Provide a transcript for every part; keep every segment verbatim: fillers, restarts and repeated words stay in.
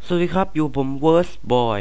สวัสดีครับอยู่ผม Worst Boy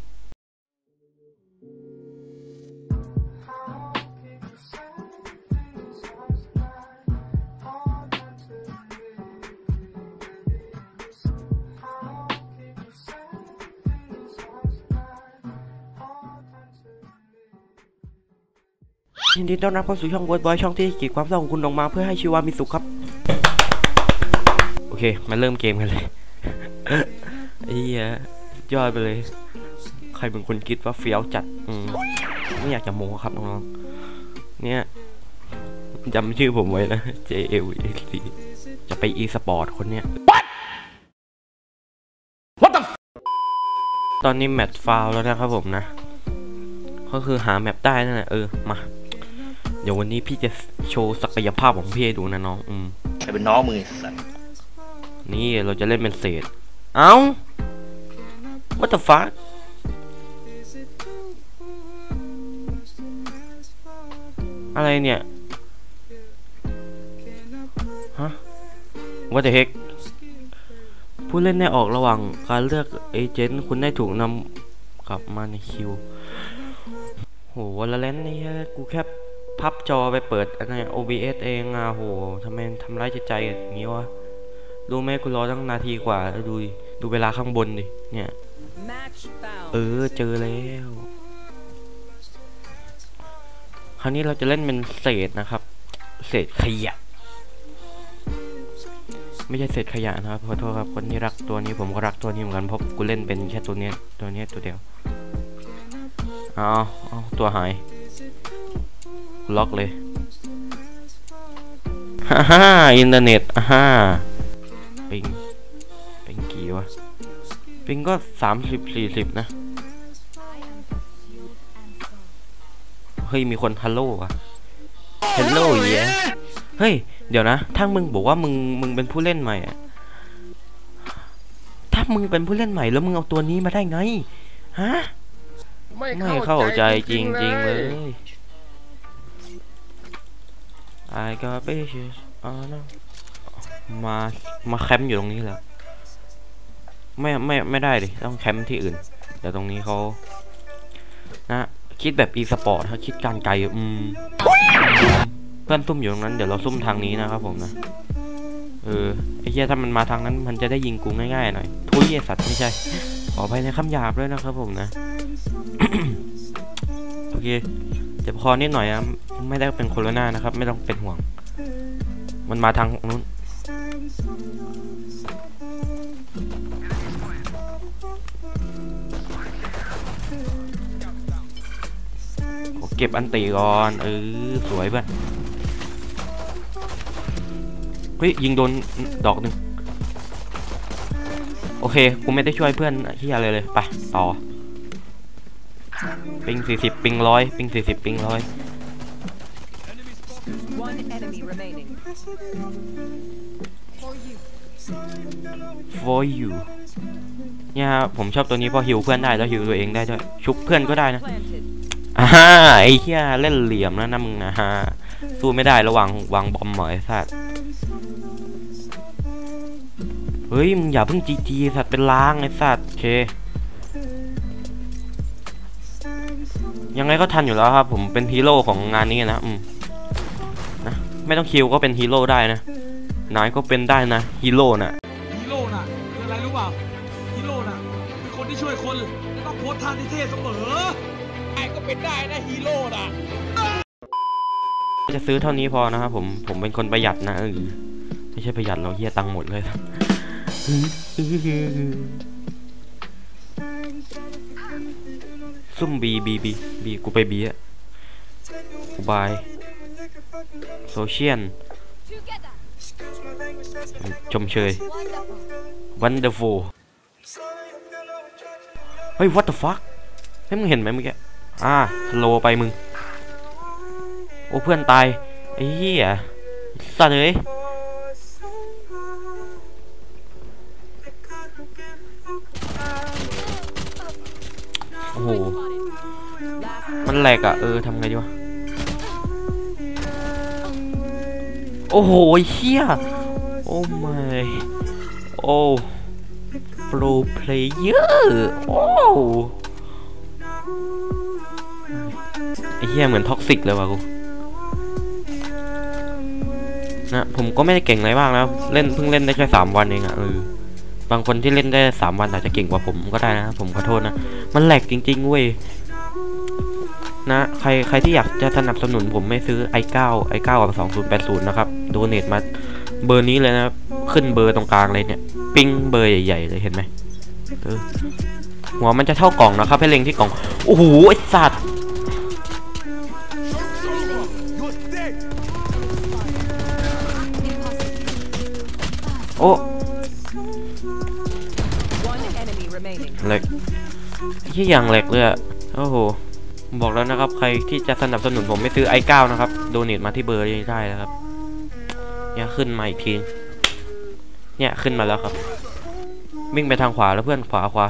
ยินดีต้อนรับเข้าสู่ช่อง Worst Boy ช่องที่กีดความเศร้าของคุณออกมาเพื่อให้ชีวามีสุขครับโอเคมาเริ่มเกมกันเลยไอ้เหี้ยยอดไปเลยใครเป็นคนคิดว่าเฟี้ยวจัดอืมไม่อยากจะโม้ครับน้องๆเนี่ยจำชื่อผมไว้นะ เจ เอ วี ซี จะไป e-sport คนเนี้ย What What the ตอนนี้แมตช์ฟาวแล้วนะครับผมนะก็คือหาแมปได้นั่นแหละเออมาเดี๋ยววันนี้พี่จะโชว์ศักยภาพของพี่ให้ดูนะน้องอืมใครเป็นน้องมือสัตว์นี่เราจะเล่นเป็นเศษเอ้า What the fuck อะไรเนี่ยฮะ What the heck ผู้เล่นได้ออกระหว่างการเลือกเอเจนต์คุณได้ถูกนำกลับมาในคิวโหวันละเล่นนี่กูแค่พับจอไปเปิดอะไร โอ บี เอส เองอ่ะโหทำไมทำร้ายจิตใจอย่างนี้วะรู้ไหมกูรอตั้งนาทีกว่าแล้วดูดูเวลาข้างบนดิเนี่ยเออเจอแล้วคราวนี้เราจะเล่นเป็นเศษนะครับเศษขยะไม่ใช่เศษขยะนะครับขอโทษครับคนที่รักตัวนี้ผมก็รักตัวนี้เหมือนกันเพราะกูเล่นเป็นแค่ตัวนี้ตัวนี้ตัวเดียวเอาเอาตัวหายล็อกเลยฮ่าฮ่าอินเทอร์เน็ตฮ่าปิงปิงกี่วะปิงก็สามสิบสี่สิบนะเฮ้ยมีคนฮัลโหลอะฮัลโหลเย้เฮ้ยเดี๋ยวนะถ้ามึงบอกว่ามึงมึงเป็นผู้เล่นใหม่อะถ้ามึงเป็นผู้เล่นใหม่แล้วมึงเอาตัวนี้มาได้ไงฮะไม่เข้าใจจริงๆเลยไอ้ก็ไปเชื่อมามาแคมป์อยู่ตรงนี้แหละไม่ไม่ไม่ได้ดิต้องแคมป์ที่อื่นเดี๋ยวตรงนี้เขานะคิดแบบ e-sport ถ้าคิดการไกลอืมเพื่อนซุ่มอยู่ตรงนั้นเดี๋ยวเราซุ่มทางนี้นะครับผมนะเออไอ้เหี้ยถ้ามันมาทางนั้นมันจะได้ยิงกูง่ายๆหน่อยทุยสัตว์ไม่ใช่ขออภัยในคำหยาบด้วยนะครับผมนะ โอเคเจ็บคอนิดหน่อยนะไม่ได้เป็นโคโรนานะครับไม่ต้องเป็นห่วงมันมาทางนู้นเก็บอันตีก่อนเออสวยเพื่อนเฮ้ยยิงโดนดอกหนึ่งโอเคกูไม่ได้ช่วยเพื่อนที่อะไรเลยไปต่อปิงสี่สิบปิงร้อยปิงสี่สิบปิงร้อยfor you เนี่ยผมชอบตัวนี้เพราะฮิวเพื่อนได้แล้วฮิวตัวเองได้ด้วยชุบเพื่อนก็ได้นะอ่าไอ้เหี้ยเล่นเหลี่ยมแล้วนะมึงนะฮะสู้ไม่ได้ระหว่างวางบอมหมอยสัตว์เฮ้ยมึงอย่าเพิ่งจีจีสัตว์เป็นล้างไอ้สัตว์โอเคยังไงก็ทันอยู่แล้วครับผมเป็นฮีโร่ของงานนี้นะอืมนะไม่ต้องคิวก็เป็นฮีโร่ได้นะนายก็เป็นได้นะฮีโร่น่ะฮีโร่น่ะคืออะไรรู้เปล่าฮีโร่น่ะคือคนที่ช่วยคนต้องโพสท่าที่เท่เสมอไอ้ก็เป็นได้นะฮีโร่น่ะจะซื้อเท่านี้พอนะครับผมผมเป็นคนประหยัดนะเออไม่ใช่ประหยัดเราเฮียตังค์หมดเลยซุ่มบีบีบีบีกูไปบีอะกูบายโซเชียลชมเชย wonderful เฮ้ย what the fuck ให้มึงเห็นไหมเมื่อกี้อ่าสโลไปมึงโอ้เพื่อนตายไอ้เหี้ยสัตว์เลยโอ้โหมันแหลกอ่ะเออทำไงดีวะโอ้โหเฮียโอ้ไม่โอ้ pro player โอ้ไอ้เหี้ยเหมือนท็อกซิกเลยว่ะกูนะผมก็ไม่ได้เก่งอะไรบ้างนะเล่นเพิ่งเล่นได้แค่สามวันเองอะเออบางคนที่เล่นได้สามวันอาจจะเก่งกว่าผมก็ได้นะผมขอโทษนะมันแหลกจริงๆเว้ยนะใครใครที่อยากจะสนับสนุนผมไม่ซื้อ ไอ เก้า ไอ เก้า กับสองศูนย์แปดศูนย์นะครับโดเนทมาเบอร์นี้เลยนะขึ้นเบอร์ตรงกลางเลยเนี่ยปิ้งเบอร์ใหญ่ๆเลยเห็นไหมเออหัวมันจะเท่ากล่องนะครับให้เล็งที่กล่องโอ้โหไอ้สัตว์โอ้แหลกที่อย่างแหลกเลยอะโอ้โหบอกแล้วนะครับใครที่จะสนับสนุนผมไม่ซื้อ ไอ เก้า นะครับโดเนทมาที่เบอร์นี้ได้แล้วครับเนี่ยขึ้นมาอีกทีเนี่ยขึ้นมาแล้วครับวิ่งไปทางขวาแล้วเพื่อนขวาขวา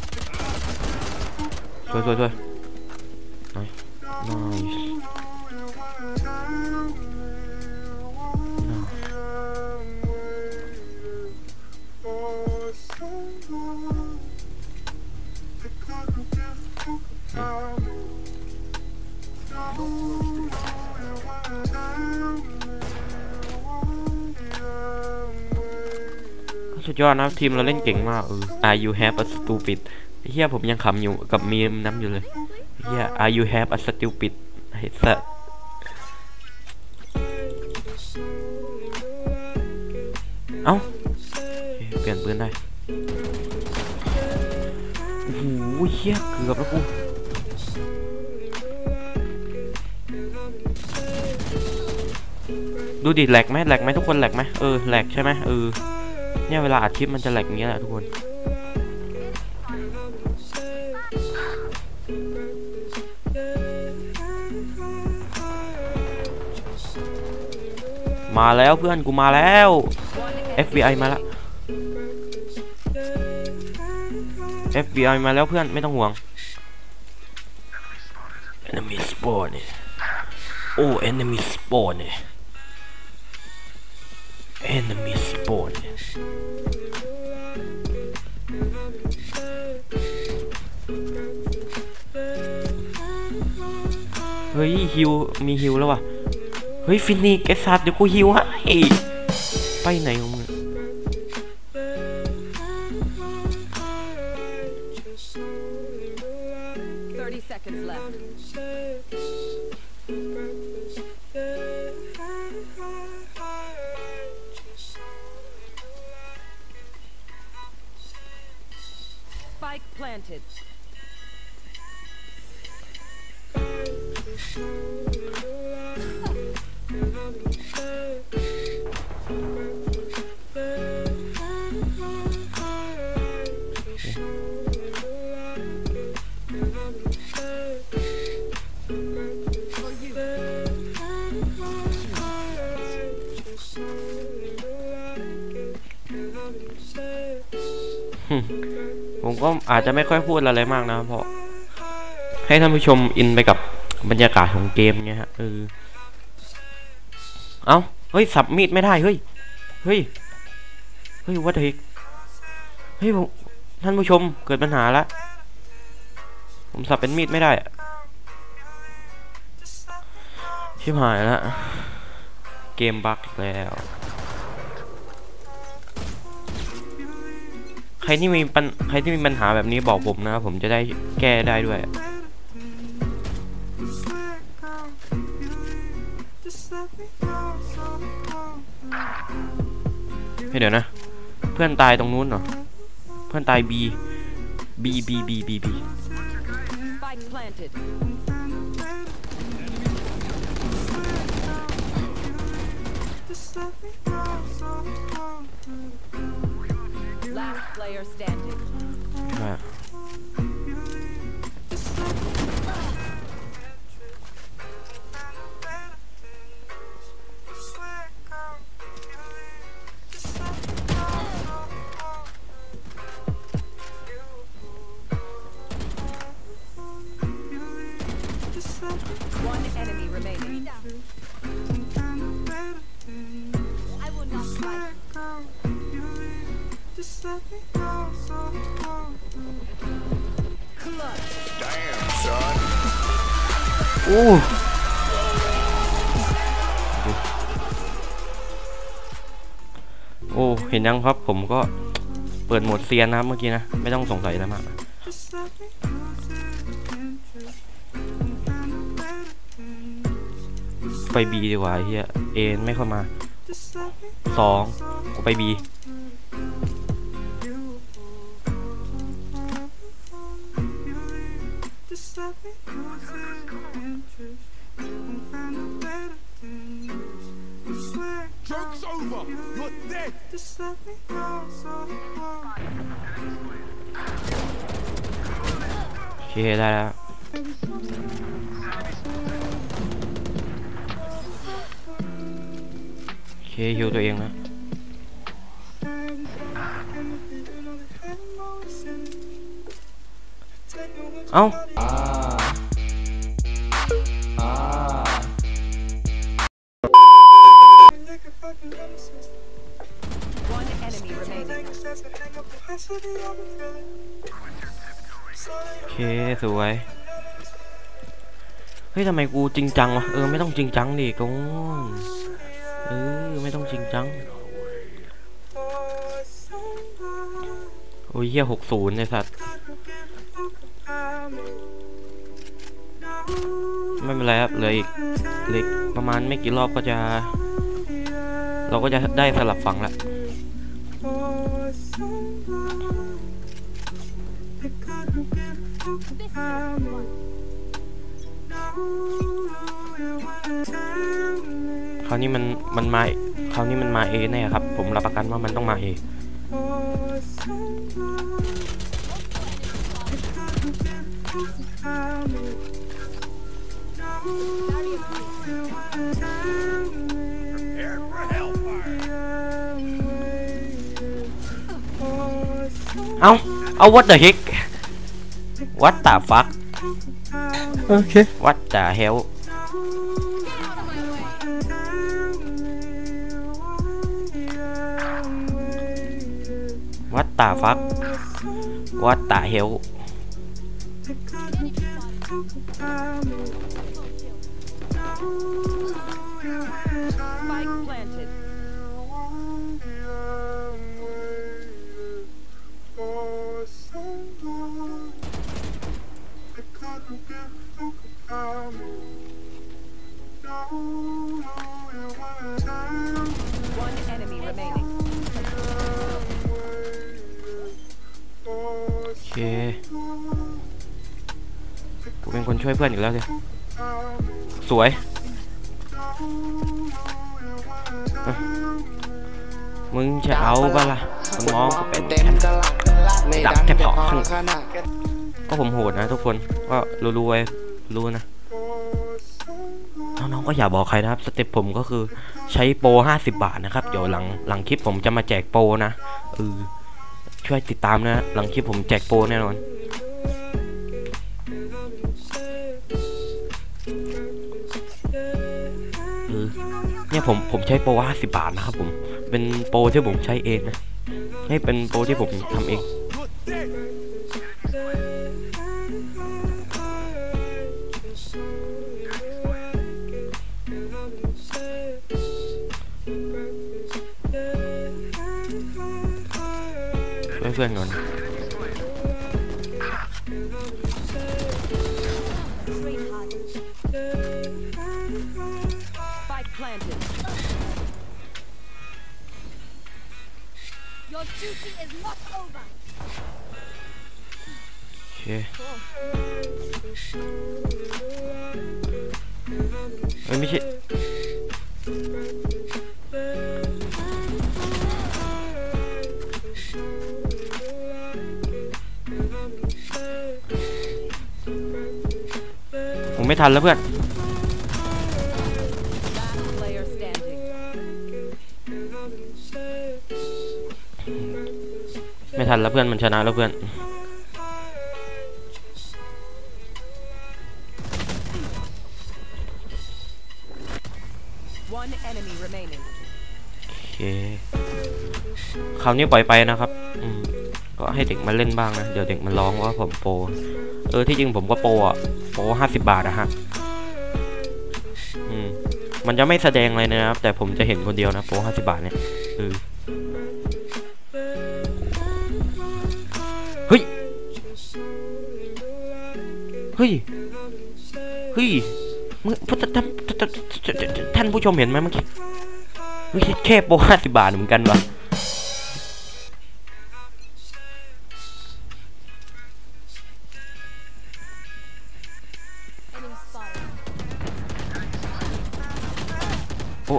ช่วยช่วยช่วยน้อยน้อยสุดยอดนะทีมเราเล่นเก่งมากเออ Are you have a stupid เฮียผมยังขำอยู่กับมีมน้ำอยู่เลยเฮีย Are you have a stupid ไอ้สัสเอ้าเปลี่ยนปืนได้โอ้โหเฮียเกือบแล้วกูดูดิแหลกไหมแหลกไหมทุกคนแหลกไหมเออแหลกใช่ไหมเออเนี่ยเวลาอัดคลิปมันจะแหลกอย่างเงี้ยแหละทุกคนมาแล้วเพื่อนกูมาแล้ว เอฟ บี ไอ มาแล้ว เอฟ บี ไอ มาแล้วเพื่อนไม่ต้องห่วง enemy spawn เนี่ยโอ้ enemy spawn เนี่ย enemy spawn เนี่ยเฮ้ยฮิวมีฮิวแล้วว่ะเฮ้ยฟินิกไอ้สัตว์เดี๋ยวกูฮิวให้ไปไหนของมึง thirty seconds left. Spike planted. Hmm. ผมก็อาจจะไม่ค่อยพูดอะไรมากนะเพราะให้ท่านผู้ชมอินไปกับบรรยากาศของเกมเนี้ยฮะเออเอ้าเฮ้ยสับมีดไม่ได้เฮ้ยเฮ้ยเฮ้ยวัดเฮกเฮ้ยท่านผู้ชมเกิดปัญหาละผมสับเป็นมีดไม่ได้ชิบหายละเกมบั๊กแล้วใครที่มีปัญใครที่มีปัญหาแบบนี้บอกผมนะผมจะได้แก้ได้ด้วยเฮ้ยเดี๋ยวนะเพื่อนตายตรงนู้นเหรอเพื่อนตาย B B B B B B Spike planted. Last player standing. ว่า One enemy remaining. I will not fight. อู้โอ้เห็นยังครับผมก็เปิดโหมดเซียนนะครับเมื่อกี้นะไม่ต้องสงสัยอะไรมากไปบีดีกว่าเฮียเอ็นไม่เข้ามาสองกูไปบีโอเคได้แล้วโอเคฮิวตัวเองนะเอ้าโอเคสวยเฮ้ยทำไมกูจริงจังวะเออไม่ต้องจริงจังดิกูเออไม่ต้องจริงจังโอ้ยเหี้ยหกศูนย์ไอ้สัตว์ไม่เป็นไรครับเหลืออีกเหลือประมาณไม่กี่รอบก็จะเราก็จะได้สลับฝั่งละคราวนี้มันมันมาคราวนี้มันมาเอแน่ครับผมรับประกันว่ามันต้องมาเอเอาเอา what the heck what the fuck โอเค what the hell what the fuck what the hell Spike planted. One enemy remaining. โอเคกูเป็นคนช่วยเพื่อนอีกแล้วสิสวยมึงจะเอาปะล่ะมึงมองกูเป็นดับแค่พอข้างก็ผมโหดนะทุกคนก็รู้ๆไว้รู้นะน้องๆก็อย่าบอกใครนะครับสเต็ปผมก็คือใช้โปรห้าสิบบาทนะครับเดี๋ยวหลังหลังคลิปผมจะมาแจกโปรนะเออช่วยติดตามนะหลังคลิปผมแจกโปรแน่นอนเออเนี่ยผมผมใช้โปรห้าสิบบาทนะครับผมเป็นโปรที่ผมใช้เองนะให้เป็นโปรที่ผมทำเองช่วยเพื่อนก่อนโอเคเอ้ยไม่ใช่ผมไม่ทันแล้วเพื่อนไม่ทันแล้วเพื่อนมันชนะแล้วเพื่อน One enemy remaining. โอเคคราวนี้ปล่อยไปนะครับอืมก็ให้เด็กมาเล่นบ้างนะเดี๋ยวเด็กมันร้องว่าผมโปรเออที่จริงผมก็โปรอ่ะโปรห้าสิบบาทอะฮะอืมมันจะไม่แสดงเลยนะครับแต่ผมจะเห็นคนเดียวนะโปรห้าสิบบาทเนี่ยเออเฮ้ยเฮ้ยเฮ้ยมึงท่านผู้ชมเห็นไหมเมื่อกี้เฮ้ยแค่โปรห้าสิบบาทเหมือนกันวะโอ้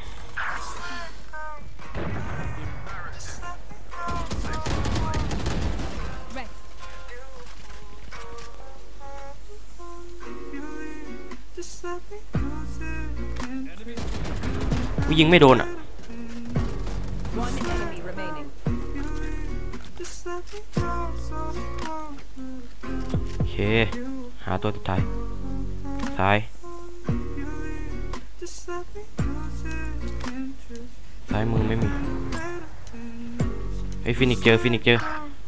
ยิงไม่โดนอ่ะ One enemy remaining. โอเคหาตัวสุดท้ายซ้ายซ้ายมือไม่มีไอ้ฟินิกเจอฟินิกเจอ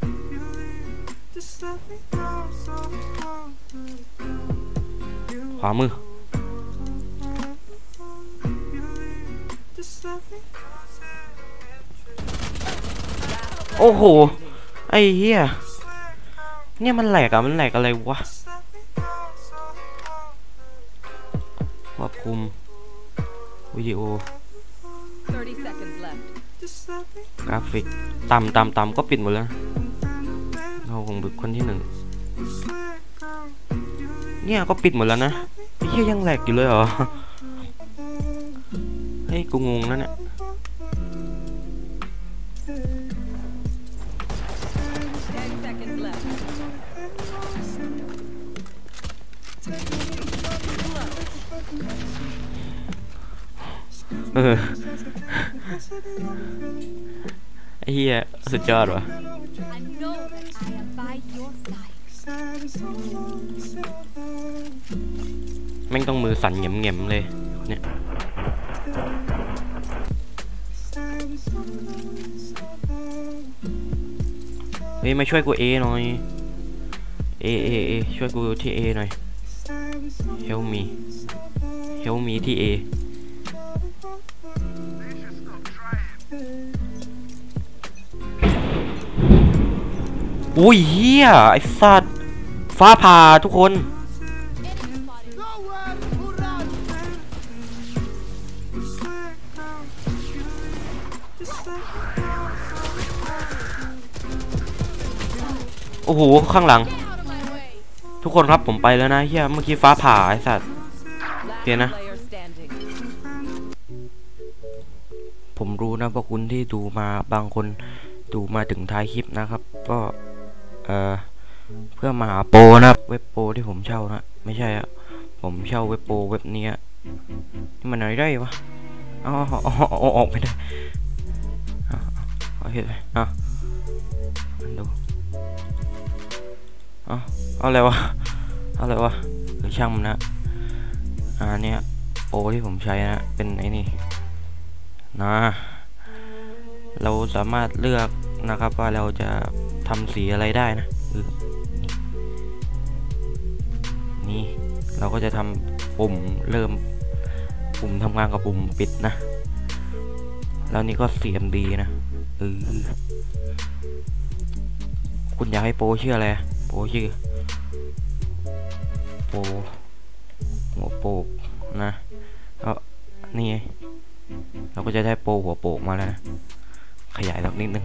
ขวามือโอ้โหไอ้เหี้ยเนี่ยมันแหลกอะมันแหลกอะไรวะควบคุมวิดีโอ thirty seconds left. กราฟิกต่ำต่ำต่ำก็ปิดหมดแล้วเราคงบุกคนที่หนึ่งเนี่ยก็ปิดหมดแล้วนะไอ้เหี้ยยังแหลกอยู่เลยเหรอเฮ้ยกูงงนั่นเนี่ย ten seconds left. เออไอ้เหี้ยสุดยอดว่ะ I know that I am by your side. แม่งต้องมือสั่นเหงี่ยมๆเลยเนี่ยเฮ้ยมาช่วยกูเอหน่อยเอเอเอช่วยกูที่เอหน่อย help me help me ที่เออุ้ยเฮียไอ้สัตว์ฟ้าผ่าทุกคนโอ้โหข้างหลังทุกคนครับผมไปแล้วนะเฮียเมื่อกี้ฟ้าผ่าไอ้สัตว์เฮียนะผมรู้นะพวกคุณที่ดูมาบางคนดูมาถึงท้ายคลิปนะครับก็เอ่อเพื่อมาหาโปรนะเว็บโปรที่ผมเช่านะไม่ใช่อะผมเช่าเว็บโปรเว็บนี้นี่มันอะไรได้วะอ๋อออกไม่ได้เอาเห็นไหมอ่ะดูอ๋อเอาอะไรวะเอาอะไรวะหรือช่างมันนะอ่าเนี่ยโปรที่ผมใช้นะเป็นไอ้นี่นะเราสามารถเลือกนะครับว่าเราจะทำสีอะไรได้นะนี่เราก็จะทำปุ่มเริ่มปุ่มทำงานกับปุ่มปิดนะแล้วนี่ก็เสียมดีนะเออคุณอยากให้โปรชื่ออะไรโปรชื่อโปรหัวโปกนะก็นี่เราก็จะได้โปรหัวโปกมาแล้วนะขยายสักนิดนึง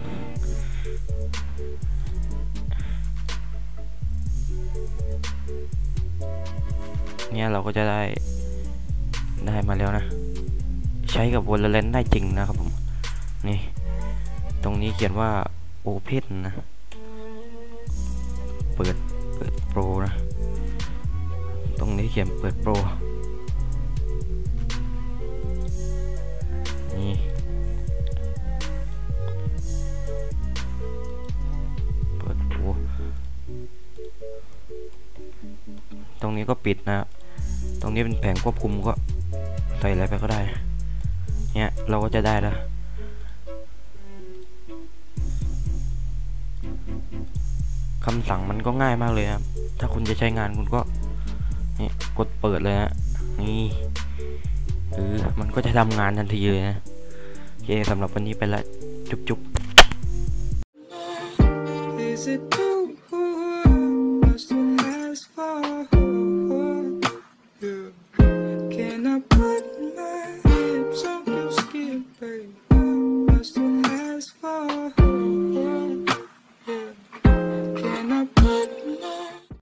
เนี่ยเราก็จะได้ได้มาแล้วนะใช้กับ Valorant ได้จริงนะครับผมนี่ตรงนี้เขียนว่า Open นะเปิดเปิดโปรนะตรงนี้เขียนเปิดโปรนี่เปิดโปรตรงนี้ก็ปิดนะตรงนี้เป็นแผงควบคุมก็ใส่อะไรไปก็ได้เนี่ยเราก็จะได้แล้วคำสั่งมันก็ง่ายมากเลยครับถ้าคุณจะใช้งานคุณก็นี่กดเปิดเลยฮะนี่เออมันก็จะทำงานทันทีเลยนะโอเคสำหรับวันนี้ไปละจุ๊บจุ๊บ Is it too